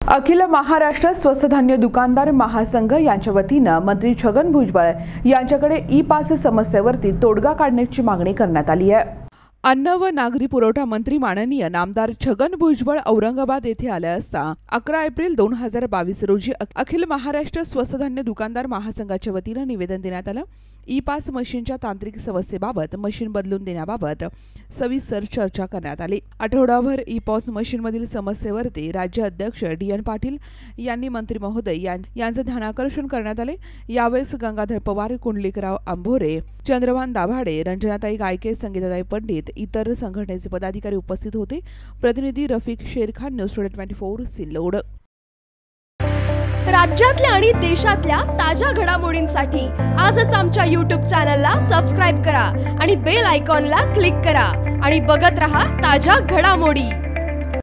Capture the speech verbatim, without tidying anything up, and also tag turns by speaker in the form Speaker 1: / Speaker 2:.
Speaker 1: अखिल महाराष्ट्र स्वस्त धान्य दुकानदार महासंघ यांच्या वतीनं मंत्री छगन भुजबळ यांच्याकडे ई पास समस्येवरती तोडगा काढण्याची मागणी करण्यात आली आहे। अन्न व नागरी पुरवठा मंत्री माननीय नामदार छगन भुजबळ औरंगाबाद येथे आले असता अकरा एप्रिल दोन हजार बावीस रोजी अखिल महाराष्ट्र स्वस्त धान्य दुकानदार महासंघाच्या वतीनं निवेदन देण्यात आलं। ई पास मशीनच्या तांत्रिक समस्येबाबत मशीन बदलून देण्याबाबत सविस्तर चर्चा करण्यात आली। आठवडाभर ई पास मशीनमधील समस्येवरती राज्य अध्यक्ष डी एन पाटील यांनी मंत्री महोदय यांचं ध्यानाकर्षण करण्यात आले। यावेळेस गंगाधर पवार, कुंडलिकराव आंभोरे, चंद्रभान दाभाडे, रंजनाताई गायके, संगीताताई पंडित, इतर संघटनेचे पदाधिकारी उपस्थित होते। प्रतिनिधी Rafiq Sherkhan, news twenty four, Sillod.
Speaker 2: राज्यातल्या आणि देशातल्या ताज्या घडामोडींसाठी आजच आमच्या यूट्यूब चॅनलला सबस्क्राइब करा आणि बेल आयकॉनला क्लिक करा आणि बघत रहा ताज्या घडामोडी।